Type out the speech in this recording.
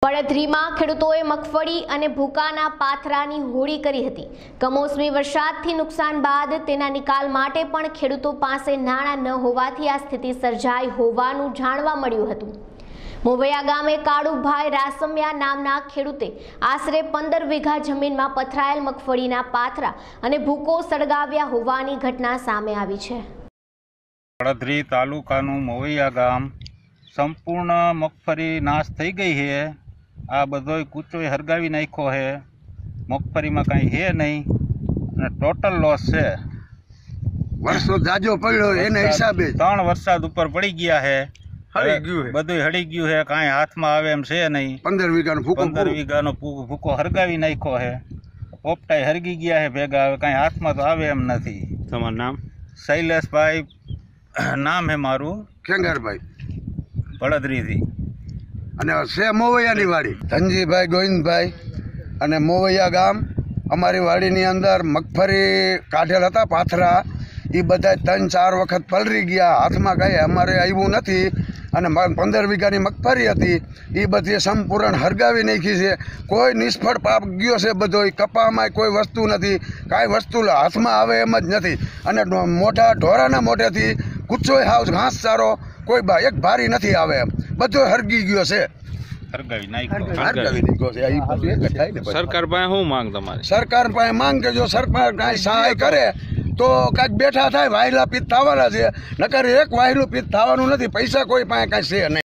પડધરીમાં ખેડૂતોએ મગફળી અને ભૂકાના પાથરાની હોળી કરી હતી। કમોસમી વરસાદથી નુકસાન બાદ તેના નિકાલ માટે પણ ખેડૂતો પાસે નાણાં ન હોવાથી આ સ્થિતિ સર્જાઈ હોવાનું જાણવા મળ્યું હતું। મોવૈયા ગામે કાળુભાઈ રાસમિયા નામના ખેડૂતે આશરે 15 વીઘા જમીનમાં પથરાયેલ મગફળીના પાથરા અને ભૂકો સળગાવ્યા હોવાની ઘટના સામે આવી છે। પડધરી તાલુકાનું મોવૈયા ગામ સંપૂર્ણ મગફળી નાશ થઈ ગઈ છે। આ બધોય કૂચોય હરગાવી નાખ્યો છે। મગફળીમાં કાંઈ છે નહીં અને ટોટલ લોસ છે। વર્ષો જાજો પડ્યો એના હિસાબે 3 વરસાદ ઉપર પડી ગયા છે। બધું હળી ગયું છે, કાંઈ હાથમાં આવે એમ છે નહીં। 15 વીઘાનો ભૂકો હરગાવી નાખ્યો છે। પોપટાઈ હરગી ગયા છે ભેગા, હવે કાંઈ હાથમાં તો આવે એમ નથી। તમારું નામ? શૈલેષભાઈ નામ હે મારું, ખેંગારભાઈ પડધરીથી। અને છે મોવૈયાની વાડી ધનજીભાઈ ગોવિંદભાઈ અને મોવૈયા ગામ। અમારી વાડીની અંદર મગફળી કાઢેલ હતા પાથરા, એ બધા 3-4 વખત પલરી ગયા, હાથમાં કાંઈ અમારે આવ્યું નથી। અને 15 વીઘાની મગફળી હતી એ બધી સંપૂર્ણ હરગાવી નાખી છે। કોઈ નિષ્ફળ પાપ ગયો છે બધો, કપામાં કોઈ વસ્તુ નથી, કાંઈ વસ્તુ હાથમાં આવે એમ જ નથી। અને મોટા ઢોરાના મોઢેથી કૂચોય હાવ ઘાસ ચારો કોઈ એક ભારી નથી આવે એમ, બધો હરગી ગયો છે। સરકાર પાસે શું માંગ તમારી? સરકાર પાસે માંગ કે જો સરકાર કાંઈ સહાય કરે તો કાંઈક બેઠા થાય, વાયલા પિત્ત થવાના છે, નકર એક વાયલું પિત્ત થવાનું નથી। પૈસા કોઈ પાસે કાંઈ છે નહીં।